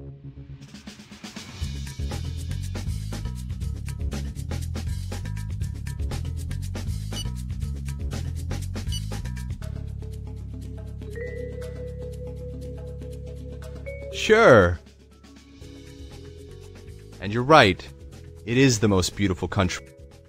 Sure. And you're right. It is the most beautiful country.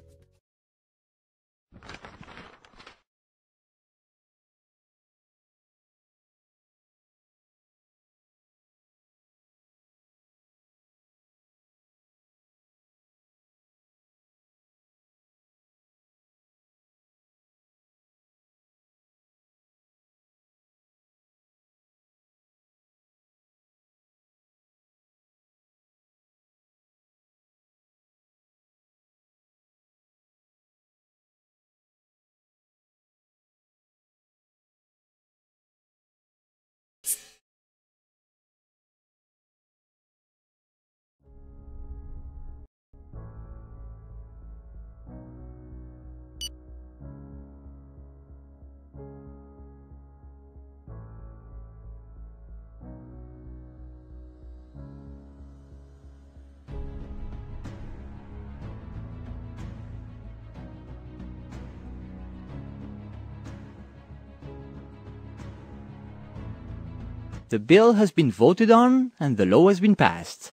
The bill has been voted on and the law has been passed.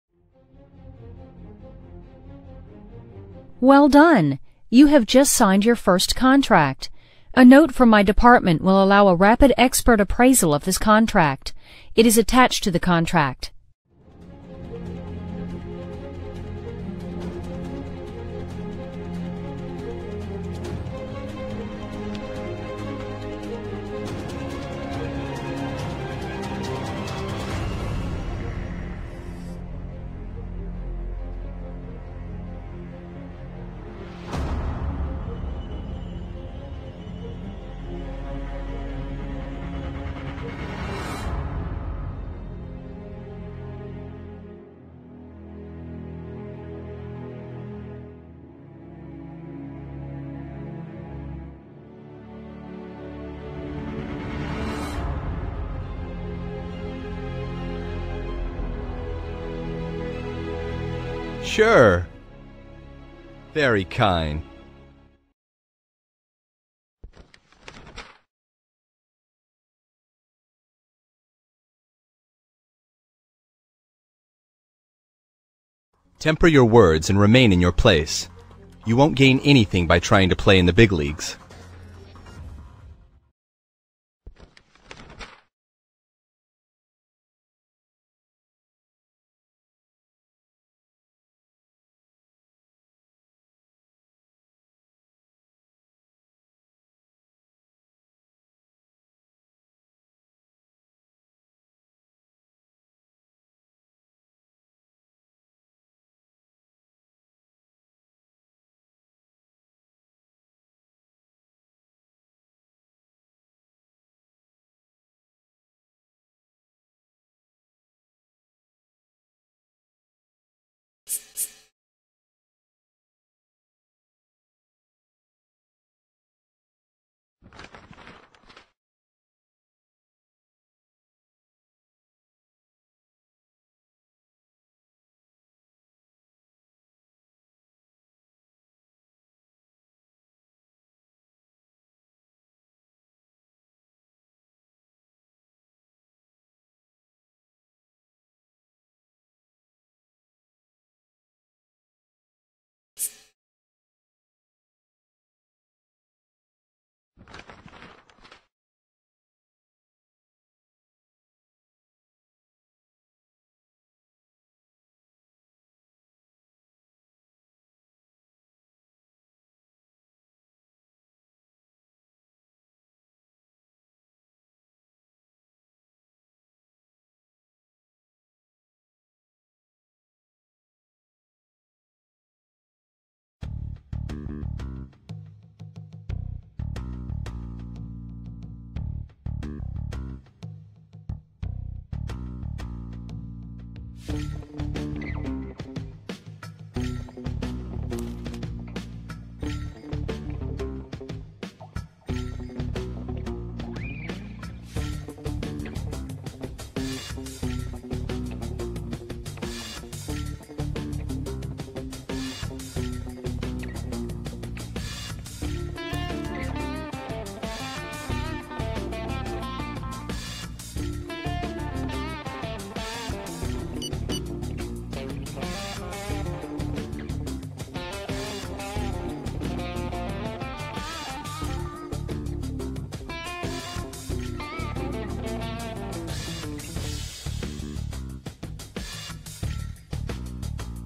Well done! You have just signed your first contract. A note from my department will allow a rapid expert appraisal of this contract. It is attached to the contract. Sure. Very kind. Temper your words and remain in your place. You won't gain anything by trying to play in the big leagues.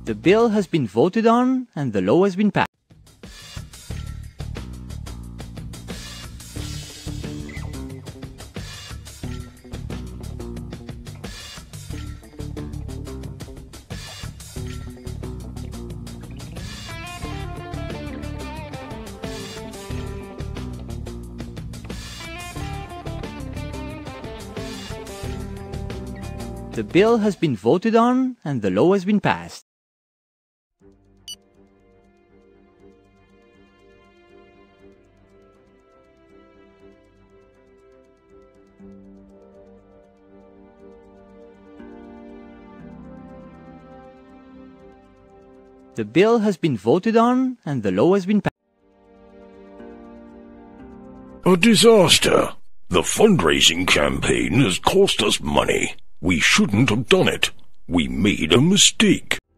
The bill has been voted on and the law has been passed. The bill has been voted on and the law has been passed. The bill has been voted on and the law has been passed. A disaster. The fundraising campaign has cost us money. We shouldn't have done it. We made a mistake.